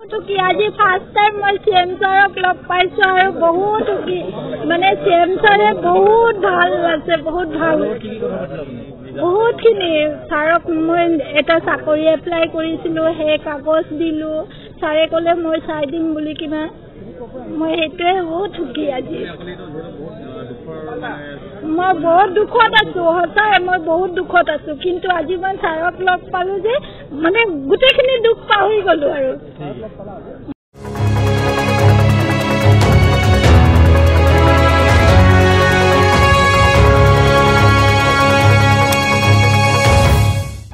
तो कि आज फार्स्ट टाइम मैं सीएम सरक लग पाइছো और बहुत की माने सीएम सरे बहुत ভাল আছে बहुत ভাল बहुत खिनि सरक मैं एटा चाकरी एप्लाई কৰিছিলো হে কাগজ দিলো सारे কলে মই চাই দিম বুলি কিনা মই হেতে বহুত সুখী আজি मैं बहुत दुखत आছো हसाय मैं बहुत दुखत आছো किंतु আজি मैं सरक लग पालो जे माने गुटेखिनि दुख पाहৰি गलो আৰু